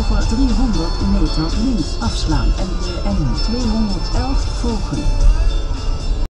over 300 meter links afslaan en de N211 volgen.